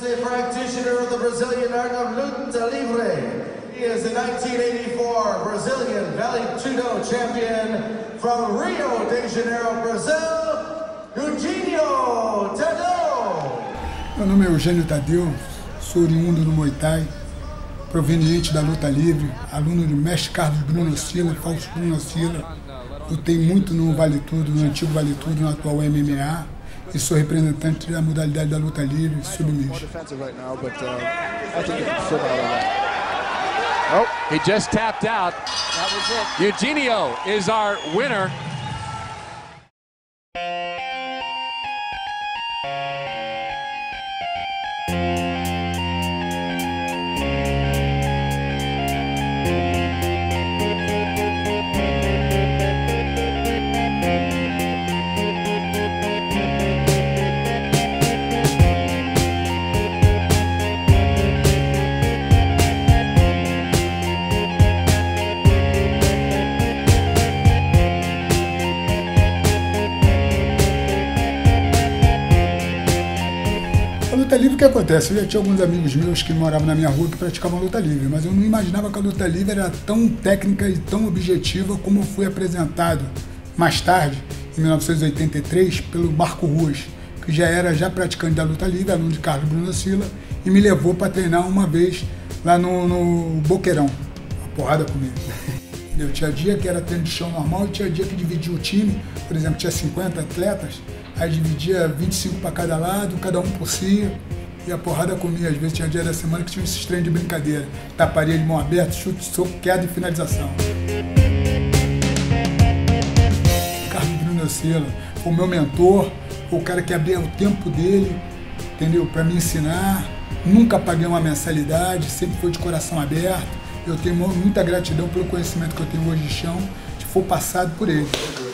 a practitioner of the Brazilian art of luta livre. He is a 1984 Brazilian Vale Tudo champion from Rio de Janeiro, Brazil, Eugenio Tadeu. Meu nome é Eugênio Tadeu, sou oriundo do Muay Thai, proveniente da luta livre, aluno do mestre Carlos Bruno Sila, Fausto Bruno Sila. Lutei muito no Vale Tudo, no antigo Vale Tudo, no atual MMA, e sou representante da modalidade da luta livre, submission. Oh, he just tapped out. That was it. Eugenio is our winner. A luta livre, o que acontece? Eu já tinha alguns amigos meus que moravam na minha rua que praticavam luta livre, mas eu não imaginava que a luta livre era tão técnica e tão objetiva como foi apresentado mais tarde, em 1983, pelo Marco Ruas, que já era praticante da luta livre, aluno de Carlos Bruno Sila, e me levou para treinar uma vez lá no Boqueirão, uma porrada comigo. Eu tinha dia que era treino de chão normal e tinha dia que dividia o time, por exemplo, tinha 50 atletas, aí dividia 25 para cada lado, cada um por si, e a porrada comia. Às vezes tinha dia da semana que tinha esses treinos de brincadeira, taparia de mão aberta, chute, soco, queda e finalização. Carlos Bruno Sila foi o meu mentor, foi o cara que abria o tempo dele, entendeu, para me ensinar. Nunca paguei uma mensalidade, sempre foi de coração aberto. Eu tenho muita gratidão pelo conhecimento que eu tenho hoje de chão, que foi passado por ele.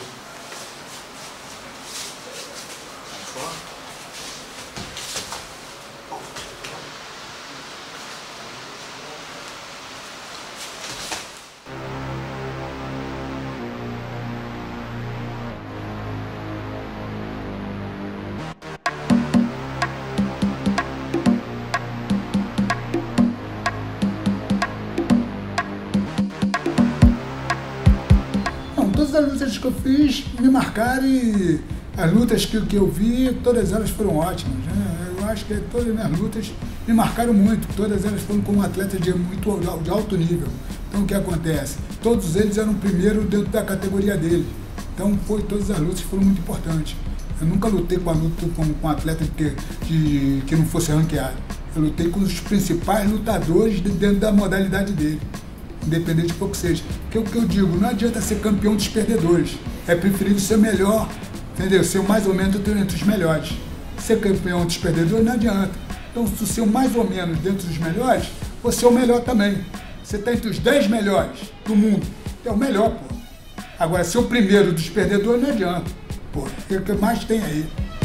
Todas as lutas que eu fiz me marcaram e as lutas que eu vi, todas elas foram ótimas, né? Eu acho que todas as minhas lutas me marcaram muito, todas elas foram com um atleta de alto nível. Então o que acontece? Todos eles eram primeiro dentro da categoria dele. Então todas as lutas foram muito importantes. Eu nunca lutei com um atleta que não fosse ranqueado. Eu lutei com os principais lutadores dentro da modalidade dele, independente de qual que seja. Que é o que eu digo, não adianta ser campeão dos perdedores. É preferível ser melhor, entendeu? Ser mais ou menos entre os melhores. Ser campeão dos perdedores não adianta. Então, se ser mais ou menos dentro dos melhores, você é o melhor também. Você está entre os 10 melhores do mundo. É o melhor, pô. Agora, ser o primeiro dos perdedores não adianta. Pô, é o que mais tem aí.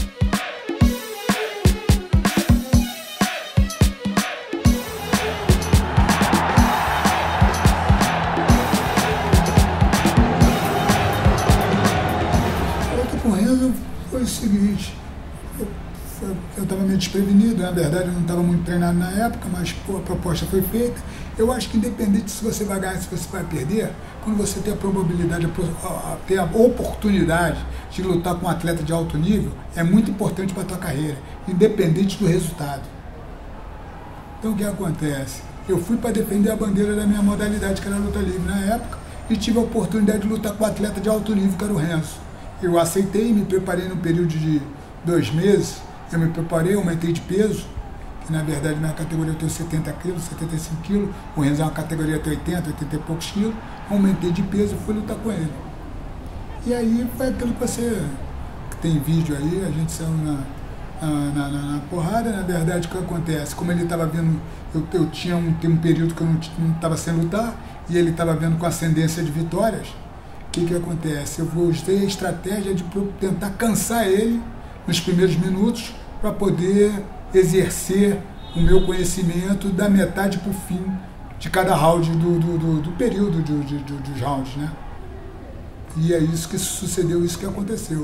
Foi o seguinte, eu estava meio desprevenido, na verdade eu não estava muito treinado na época, mas pô, a proposta foi feita. Eu acho que independente se você vai ganhar, se você vai perder, quando você tem a probabilidade, ter a oportunidade de lutar com um atleta de alto nível, é muito importante para a tua carreira, independente do resultado. Então o que acontece? Eu fui para defender a bandeira da minha modalidade, que era a luta livre na época, e tive a oportunidade de lutar com um atleta de alto nível, que era o Renzo. Eu aceitei, me preparei num período de 2 meses, eu me preparei, aumentei de peso, que na verdade na categoria eu tenho 70 quilos, 75 quilos, o Renzo é uma categoria de 80 e poucos quilos, aumentei de peso e fui lutar com ele. E aí foi aquilo que que tem vídeo aí, a gente saiu na porrada. Na verdade o que acontece, como ele estava vendo, eu tinha um período que eu não estava sem lutar, e ele estava vendo com ascendência de vitórias. O que acontece? Eu usei a estratégia de tentar cansar ele nos primeiros minutos para poder exercer o meu conhecimento da metade para o fim de cada round do período dos rounds, né? E é isso que sucedeu, isso que aconteceu.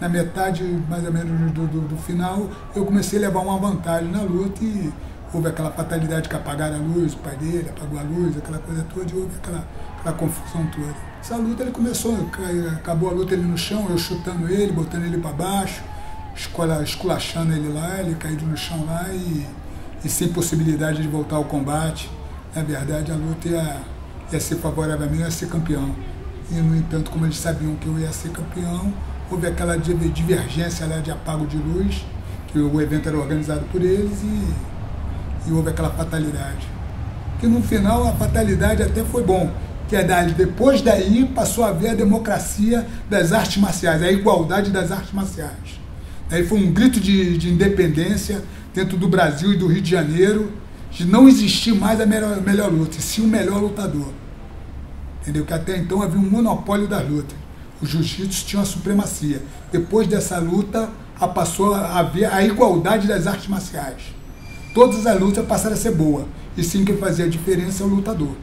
na metade mais ou menos do final, eu comecei a levar uma vantagem na luta e houve aquela fatalidade que apagaram a luz, o pai dele apagou a luz, aquela coisa toda, e houve aquela confusão toda. Essa luta ele começou, acabou a luta ele no chão, eu chutando ele, botando ele para baixo, esculachando ele lá, ele caído no chão lá e sem possibilidade de voltar ao combate. Na verdade, a luta ia ser favorável a mim, eu ia ser campeão. E, no entanto, como eles sabiam que eu ia ser campeão, houve aquela divergência lá de apago de luz, que o evento era organizado por eles e houve aquela fatalidade. Que no final a fatalidade até foi bom, que depois daí passou a haver a democracia das artes marciais, a igualdade das artes marciais. Aí foi um grito de independência dentro do Brasil e do Rio de Janeiro, de não existir mais a melhor luta, e sim o melhor lutador. Entendeu? Que até então havia um monopólio das lutas. O jiu-jitsu tinha uma supremacia. Depois dessa luta, passou a haver a igualdade das artes marciais. Todas as lutas passaram a ser boas. E sim, quem fazia a diferença é o lutador.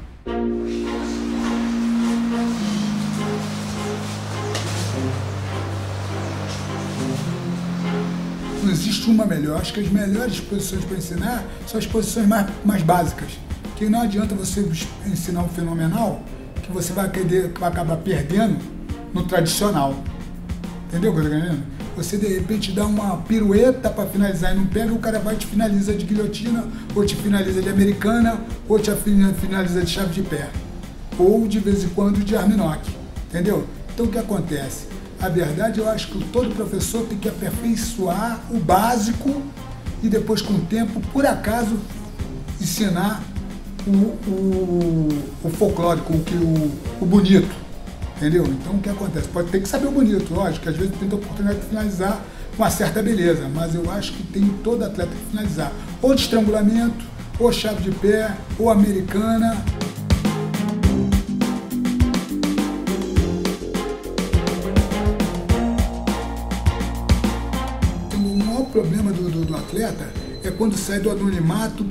Não existe uma melhor. Acho que as melhores posições para ensinar são as posições mais básicas. Que não adianta você ensinar um fenomenal que você vai acabar perdendo no tradicional. Entendeu o que eu tô querendo? Você de repente dá uma pirueta para finalizar e não pega, o cara vai e te finaliza de guilhotina, ou te finaliza de americana, ou te finaliza de chave de pé. Ou de vez em quando de armlock. Entendeu? Então o que acontece? A verdade, eu acho que todo professor tem que aperfeiçoar o básico e depois, com o tempo, por acaso, ensinar o folclórico, o bonito. Entendeu? Então, o que acontece? Pode ter que saber o bonito, lógico, que às vezes tem a oportunidade de finalizar com uma certa beleza, mas eu acho que tem todo atleta que finalizar. Ou de estrangulamento, ou chave de pé, ou americana. O maior problema do atleta é quando sai do anonimato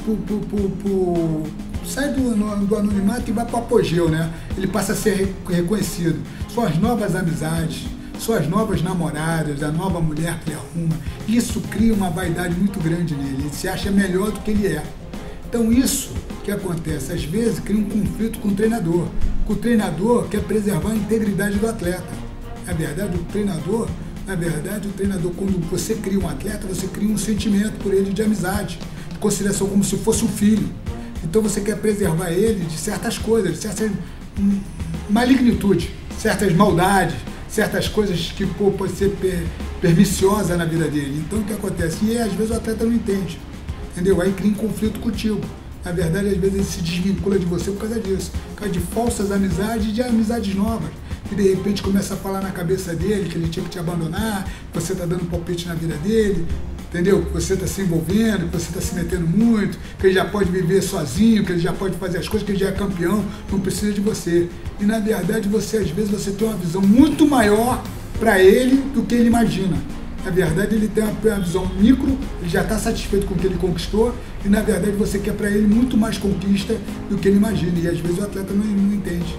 sai do anonimato e vai para o apogeu, né? Ele passa a ser reconhecido. São as novas amizades, são as novas namoradas, a nova mulher que ele arruma. Isso cria uma vaidade muito grande nele. Ele se acha melhor do que ele é. Então isso que acontece, às vezes, cria um conflito com o treinador. O treinador quer preservar a integridade do atleta. Na verdade, o treinador, quando você cria um atleta, você cria um sentimento por ele de amizade, de consideração como se fosse um filho. Então você quer preservar ele de certas coisas, de certas malignitude, certas maldades, certas coisas que pode ser perniciosa na vida dele. Então o que acontece? E às vezes o atleta não entende, entendeu? Aí cria um conflito contigo. Na verdade, às vezes ele se desvincula de você por causa disso, por causa de falsas amizades e de amizades novas. E de repente começa a falar na cabeça dele que ele tinha que te abandonar, que você está dando palpite na vida dele, entendeu? Que você está se envolvendo, que você está se metendo muito, que ele já pode viver sozinho, que ele já pode fazer as coisas, que ele já é campeão, não precisa de você. E na verdade, às vezes você tem uma visão muito maior para ele do que ele imagina. Na verdade, ele tem uma visão micro, ele já está satisfeito com o que ele conquistou, e na verdade você quer para ele muito mais conquista do que ele imagina. E às vezes o atleta não entende.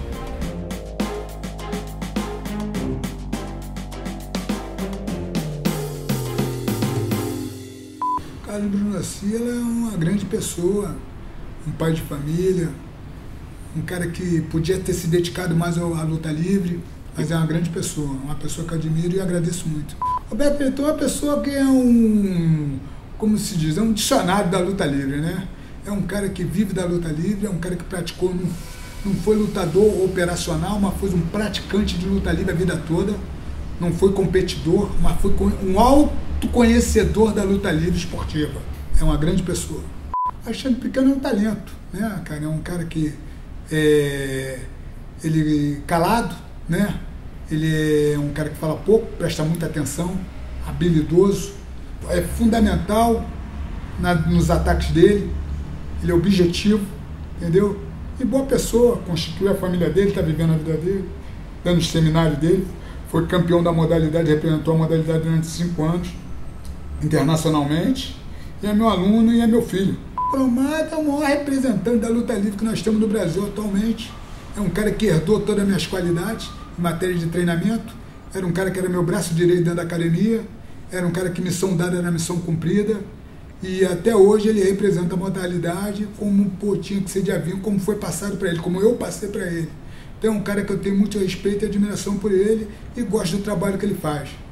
Carlos Brunocchi, ela é uma grande pessoa, um pai de família, um cara que podia ter se dedicado mais à luta livre, mas é uma grande pessoa, uma pessoa que eu admiro e agradeço muito. Roberto Peitor é uma pessoa que é como se diz, é um dicionário da luta livre, né? É um cara que vive da luta livre, é um cara que praticou, não foi lutador operacional, mas foi um praticante de luta livre a vida toda, não foi competidor, mas foi um autoconhecedor da luta livre esportiva. É uma grande pessoa. Alexandre Pequeno é um talento, né, cara? É um cara que ele calado, né? Ele é um cara que fala pouco, presta muita atenção, habilidoso, é fundamental nos ataques dele, ele é objetivo, entendeu? E boa pessoa, constituiu a família dele, está vivendo a vida dele, dando os seminários dele, foi campeão da modalidade, representou a modalidade durante 5 anos, internacionalmente, e é meu aluno e é meu filho. O Promata é o maior representante da luta livre que nós temos no Brasil atualmente. É um cara que herdou todas as minhas qualidades em matéria de treinamento era um cara que era meu braço direito dentro da academia, era um cara que missão dada era missão cumprida, e até hoje ele representa a modalidade como tinha que ser de avião, como foi passado para ele, como eu passei para ele. Então é um cara que eu tenho muito respeito e admiração por ele e gosto do trabalho que ele faz.